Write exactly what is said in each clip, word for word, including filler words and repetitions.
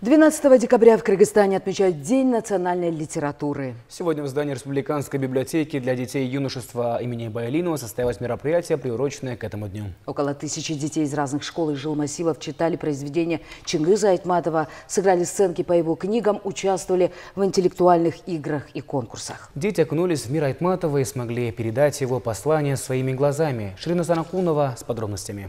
двенадцатого декабря в Кыргызстане отмечают День национальной литературы. Сегодня в здании Республиканской библиотеки для детей и юношества имени Баялинова состоялось мероприятие, приуроченное к этому дню. Около тысячи детей из разных школ и жилмассивов читали произведения Чингиза Айтматова, сыграли сценки по его книгам, участвовали в интеллектуальных играх и конкурсах. Дети окунулись в мир Айтматова и смогли передать его послание своими глазами. Ширина Санакунова с подробностями.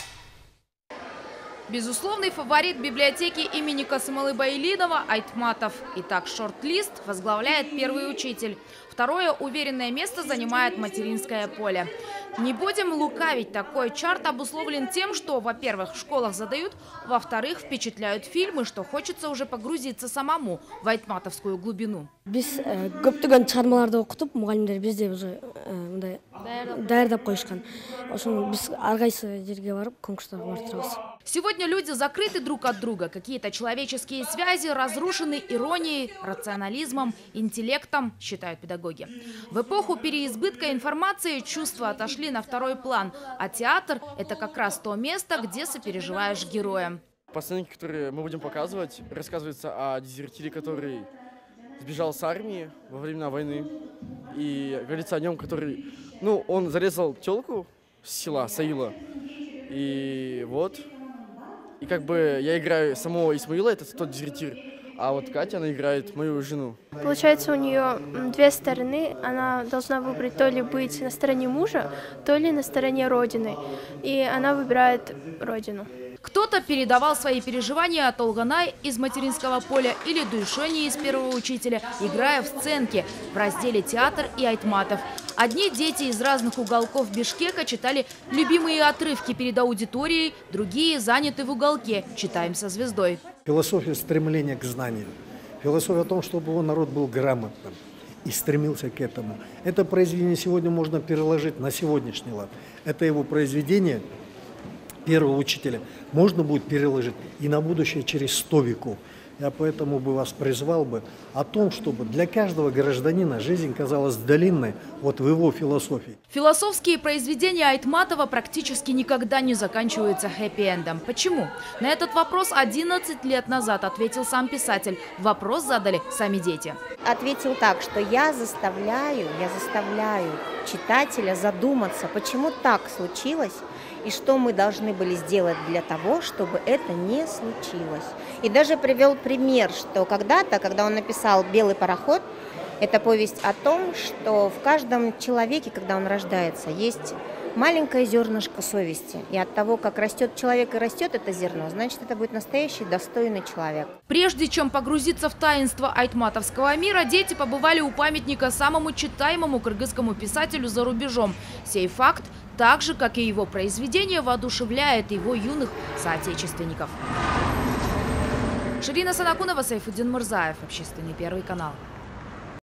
Безусловный фаворит библиотеки имени Касымалы Баялинова Айтматов. Итак, шорт-лист возглавляет первый учитель. Второе уверенное место занимает материнское поле. Не будем лукавить, такой чарт обусловлен тем, что, во-первых, в школах задают, во-вторых, впечатляют фильмы, что хочется уже погрузиться самому в айтматовскую глубину. Без көптөгөн чыгармаларды окутуп, мугалимдер бизде уже мындай даярдап коюшкан. Ошону биз ар кайсы жерге барып конкурстарга барып. Сегодня люди закрыты друг от друга. Какие-то человеческие связи разрушены иронией, рационализмом, интеллектом, считают педагоги. В эпоху переизбытка информации чувства отошли на второй план, а театр – это как раз то место, где сопереживаешь героям. Постановки, которые мы будем показывать, рассказывается о дезертире, который сбежал с армии во времена войны. И говорится о нем, который, ну, он зарезал тёлку с села Саила. И вот, и как бы я играю самого Исмаила, это тот дезертир. А вот Катя, она играет мою жену. Получается, у нее две стороны. Она должна выбрать то ли быть на стороне мужа, то ли на стороне родины. И она выбирает родину. Кто-то передавал свои переживания от Олганай из материнского поля или Дуйшони из первого учителя, играя в сценки в разделе «Театр» и Айтматов. Одни дети из разных уголков Бишкека читали любимые отрывки перед аудиторией, другие заняты в уголке «Читаем со звездой». Философия стремления к знанию. Философия о том, чтобы его народ был грамотным и стремился к этому. Это произведение сегодня можно переложить на сегодняшний лад. Это его произведение первого учителя можно будет переложить и на будущее через сто веков. Я поэтому бы вас призвал бы о том, чтобы для каждого гражданина жизнь казалась длинной вот в его философии. Философские произведения Айтматова практически никогда не заканчиваются хэппи-эндом. Почему? На этот вопрос одиннадцать лет назад ответил сам писатель. Вопрос задали сами дети. Ответил так, что я заставляю, я заставляю читателя задуматься, почему так случилось и что мы должны были сделать для того, чтобы это не случилось. И даже привел пример, что когда-то, когда он написал «Белый пароход», это повесть о том, что в каждом человеке, когда он рождается, есть маленькое зернышко совести. И от того, как растет человек и растет это зерно, значит, это будет настоящий достойный человек. Прежде чем погрузиться в таинство айтматовского мира, дети побывали у памятника самому читаемому кыргызскому писателю за рубежом. Сей факт, так же, как и его произведение, воодушевляет его юных соотечественников. Ширина Санакунова, Сайфуддин Мурзаев, Общественный первый канал.